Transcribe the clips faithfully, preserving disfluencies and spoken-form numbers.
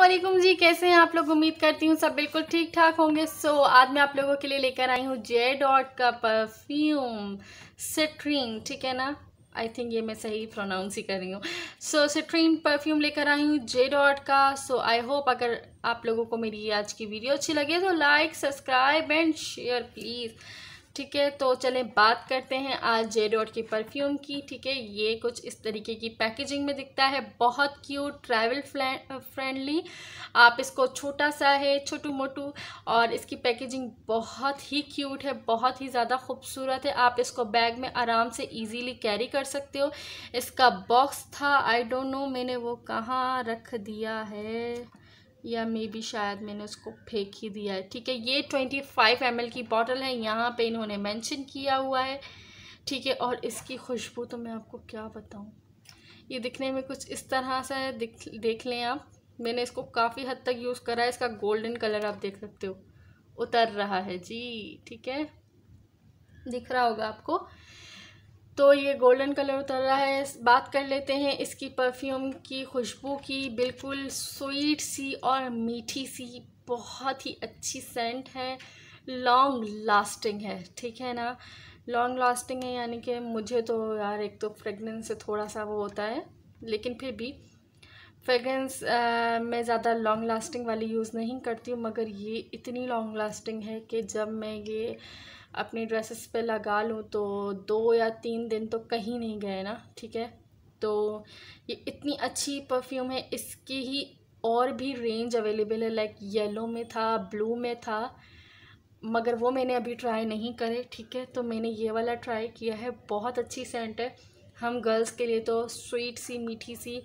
वालेकुम जी, कैसे हैं आप लोग। उम्मीद करती हूँ सब बिल्कुल ठीक ठाक होंगे। सो so, आज मैं आप लोगों के लिए लेकर आई हूँ जे डॉट का परफ्यूम सिट्रीन, ठीक है ना। आई थिंक ये मैं सही प्रोनाउंस ही कर रही हूँ। सो सिट्रीन परफ्यूम लेकर आई हूँ जे डॉट का। सो आई होप अगर आप लोगों को मेरी आज की वीडियो अच्छी लगे तो like subscribe and share please, ठीक है। तो चलें बात करते हैं आज जे डॉट की परफ्यूम की, ठीक है। ये कुछ इस तरीके की पैकेजिंग में दिखता है, बहुत क्यूट, ट्रैवल फ्रेंडली। आप इसको, छोटा सा है, छोटू मोटू, और इसकी पैकेजिंग बहुत ही क्यूट है, बहुत ही ज़्यादा खूबसूरत है। आप इसको बैग में आराम से इजीली कैरी कर सकते हो। इसका बॉक्स था, आई डोंट नो मैंने वो कहाँ रख दिया है, या मे बी शायद मैंने उसको फेंक ही दिया है, ठीक है। ये ट्वेंटी फाइव एम एल की बॉटल है, यहाँ पे इन्होंने मेंशन किया हुआ है, ठीक है। और इसकी खुशबू तो मैं आपको क्या बताऊँ, ये दिखने में कुछ इस तरह से है, देख देख लें आप। मैंने इसको काफ़ी हद तक यूज़ करा है। इसका गोल्डन कलर आप देख सकते हो उतर रहा है जी, ठीक है, दिख रहा होगा आपको। तो ये गोल्डन कलर उतर रहा है। बात कर लेते हैं इसकी परफ्यूम की खुशबू की। बिल्कुल स्वीट सी और मीठी सी, बहुत ही अच्छी सेंट है, लॉन्ग लास्टिंग है, ठीक है ना। लॉन्ग लास्टिंग है यानी कि मुझे तो यार एक तो फ्रेगनेंस से थोड़ा सा वो होता है, लेकिन फिर भी फ्रेगरेंस मैं ज़्यादा लॉन्ग लास्टिंग वाली यूज़ नहीं करती हूँ, मगर ये इतनी लॉन्ग लास्टिंग है कि जब मैं ये अपनी ड्रेसेस पे लगा लूँ तो दो या तीन दिन तो कहीं नहीं गए ना, ठीक है। तो ये इतनी अच्छी परफ्यूम है। इसकी ही और भी रेंज अवेलेबल है, लाइक येलो में था, ब्लू में था, मगर वो मैंने अभी ट्राई नहीं करे, ठीक है। तो मैंने ये वाला ट्राई किया है, बहुत अच्छी सेंट है। हम गर्ल्स के लिए तो स्वीट सी, मीठी सी,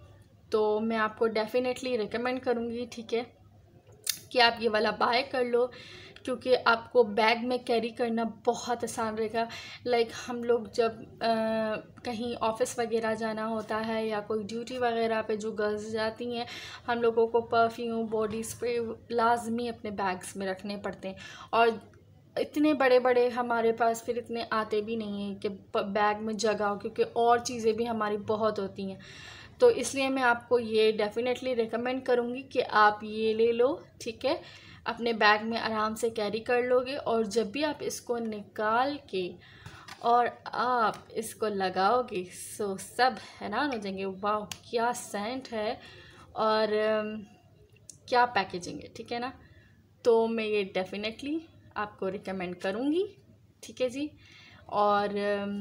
तो मैं आपको डेफिनेटली रिकमेंड करूँगी, ठीक है, कि आप ये वाला बाय कर लो, क्योंकि आपको बैग में कैरी करना बहुत आसान रहेगा। लाइक हम लोग जब आ, कहीं ऑफिस वगैरह जाना होता है या कोई ड्यूटी वगैरह पे जो गर्ल्स जाती हैं, हम लोगों को परफ्यूम, बॉडी स्प्रे लाजमी अपने बैग्स में रखने पड़ते हैं, और इतने बड़े बड़े हमारे पास फिर इतने आते भी नहीं हैं कि बैग में जगह हो, क्योंकि और चीज़ें भी हमारी बहुत होती हैं। तो इसलिए मैं आपको ये डेफिनेटली रिकमेंड करूँगी कि आप ये ले लो, ठीक है। अपने बैग में आराम से कैरी कर लोगे, और जब भी आप इसको निकाल के और आप इसको लगाओगे सो सब हैरान हो जाएंगे, वाह क्या सेंट है और क्या पैकेजिंग है, ठीक है ना। तो मैं ये डेफिनेटली आपको रिकमेंड करूँगी, ठीक है जी। और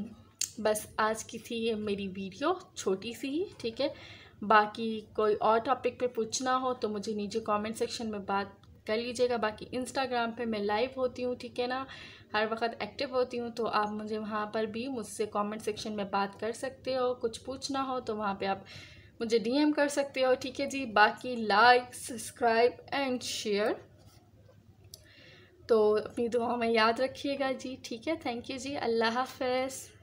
बस आज की थी ये मेरी वीडियो, छोटी सी ही, ठीक है। बाकी कोई और टॉपिक पे पूछना हो तो मुझे नीचे कमेंट सेक्शन में बात कर लीजिएगा। बाकी इंस्टाग्राम पे मैं लाइव होती हूँ, ठीक है ना, हर वक्त एक्टिव होती हूँ, तो आप मुझे वहाँ पर भी मुझसे कमेंट सेक्शन में बात कर सकते हो। कुछ पूछना हो तो वहाँ पे आप मुझे डीएम कर सकते हो, ठीक है जी। बाकी लाइक सब्सक्राइब एंड शेयर तो अपनी दुआ में याद रखिएगा जी, ठीक है। थैंक यू जी, अल्लाह हाफ़िज़।